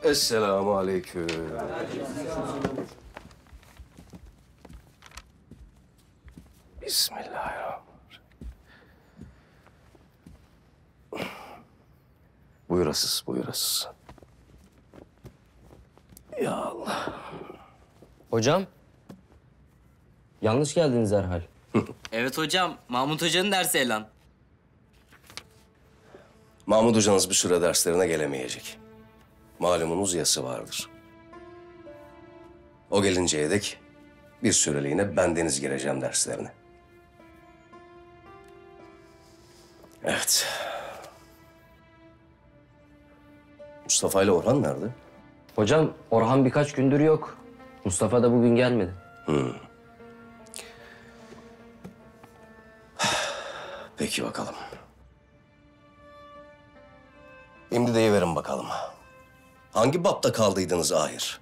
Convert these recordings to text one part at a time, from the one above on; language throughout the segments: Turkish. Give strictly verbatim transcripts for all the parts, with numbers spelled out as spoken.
Esselamu aleyküm. Bismillahirrahmanirrahim. Buyurasız, buyurasız. Ya Allah. Hocam, yanlış geldiniz herhal. Evet hocam, Mahmut Hoca'nın dersi elan. Mahmud hocanız bir süre derslerine gelemeyecek. Malumunuz yası vardır. O gelinceye dek bir süreliğine bendeniz gireceğim derslerine. Evet. Mustafa ile Orhan nerede? Hocam, Orhan birkaç gündür yok. Mustafa da bugün gelmedi. Hmm. Peki bakalım. Şimdi deyiverin bakalım. Hangi bapta kaldıydınız ahir?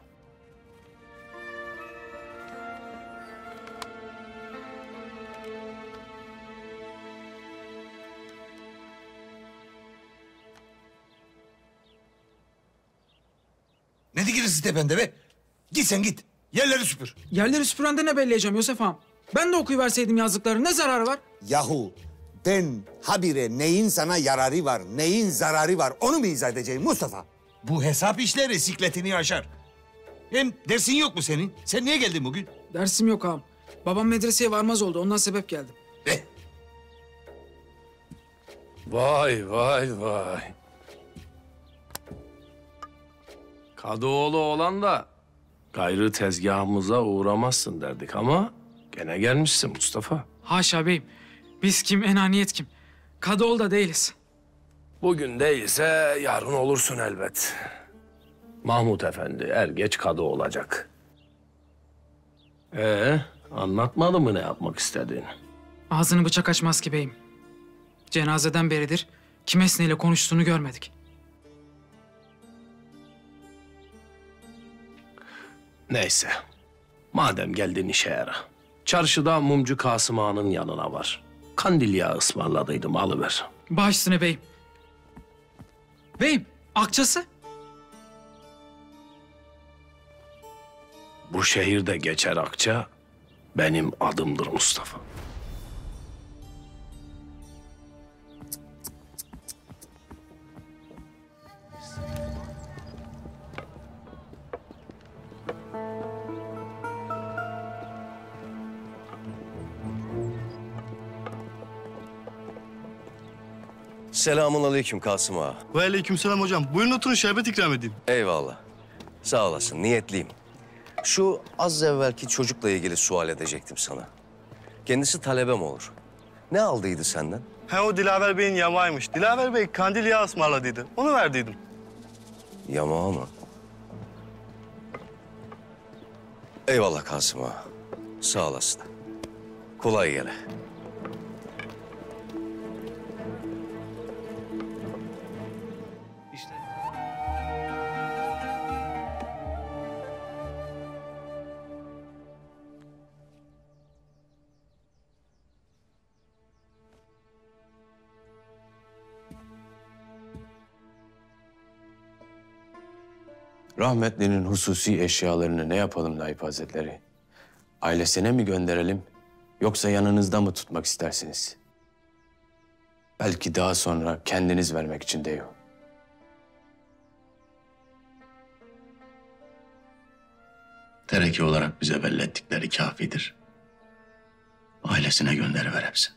Ne dikilirsin tepende be? Git sen git. Yerleri süpür. Yerleri süpürende ne belleyeceğim Yosef ağam? Ben de okuyuverseydim yazdıkları ne zararı var? Yahu ben habire neyin sana yararı var, neyin zararı var onu mu izah edeceğim Mustafa? Bu hesap işleri sikletini aşar. Hem dersin yok mu senin? Sen niye geldin bugün? Dersim yok ağam. Babam medreseye varmaz oldu ondan sebep geldim. Eh. Vay vay vay. Kadıoğlu olan da gayrı tezgahımıza uğramazsın derdik ama gene gelmişsin Mustafa. Haşa beyim. Biz kim, enaniyet kim? Kadıoğlu da değiliz. Bugün değilse yarın olursun elbet. Mahmut Efendi er geç kadı olacak. Ee, anlatmadı mı ne yapmak istediğini? Ağzını bıçak açmaz ki beyim. Cenazeden beridir kim esneyle konuştuğunu görmedik. Neyse. Madem geldin işe yara. Çarşıda mumcu Kasım Ağa'nın yanına var. Kandil yağı ısmarladıydım, alıver. Baş üstüne beyim. Beyim, akçası? Bu şehirde geçer akça benim adımdır Mustafa. Selamun aleyküm Kasım Ağa. Ve aleykümselam hocam. Buyurun oturun, şerbet ikram edeyim. Eyvallah. Sağ olasın, niyetliyim. Şu az evvelki çocukla ilgili sual edecektim sana. Kendisi talebem olur. Ne aldıydı senden? He, o Dilaver Bey'in yamağıymış. Dilaver Bey kandil yağı ısmarladıydı. Onu verdiydim. Yamağı mı? Eyvallah Kasım Ağa. Sağ olasın. Kolay gele. Rahmetlinin hususi eşyalarını ne yapalım Naip Hazretleri? Ailesine mi gönderelim yoksa yanınızda mı tutmak istersiniz? Belki daha sonra kendiniz vermek için de yok. Tereke olarak bize bellettikleri kafidir. Ailesine gönderiver hepsi.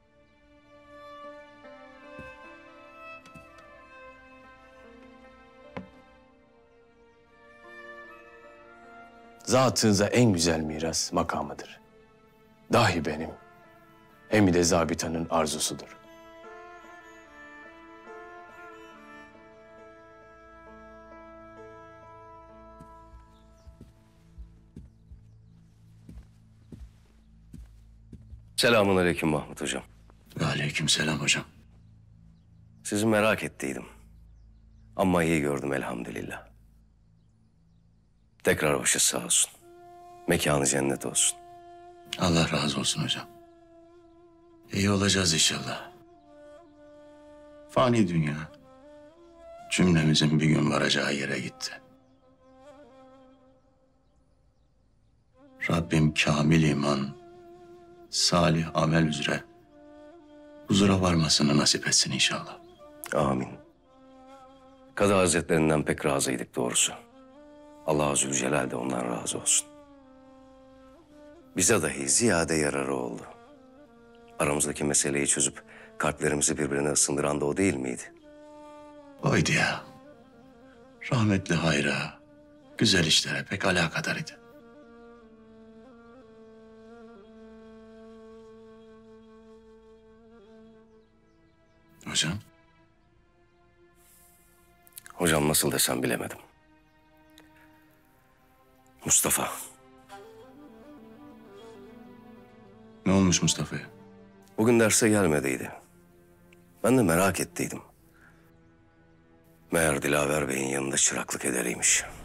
Zatınıza en güzel miras makamıdır. Dahi benim, hem de zabitanın arzusudur. Selamun aleyküm Mahmut hocam. Ve aleykümselam hocam. Sizi merak ettiydim. Ama iyi gördüm elhamdülillah. Tekrar başı sağ olsun. Mekanı cennet olsun. Allah razı olsun hocam. İyi olacağız inşallah. Fani dünya cümlemizin bir gün varacağı yere gitti. Rabbim kamil iman, salih amel üzere huzura varmasını nasip etsin inşallah. Amin. Kadı Hazretlerinden pek razıydık doğrusu. Allah Zülcelal de ondan razı olsun. Bize dahi ziyade yararı oldu. Aramızdaki meseleyi çözüp kalplerimizi birbirine ısındıran da o değil miydi? Oydu ya. Rahmetli hayra, güzel işlere pek alakadar idi. Hocam? Hocam nasıl desem bilemedim. Mustafa. Ne olmuş Mustafa'ya? Bugün derse gelmediydi. Ben de merak ettiydim. Meğer Dilaver Bey'in yanında çıraklık ederiymiş.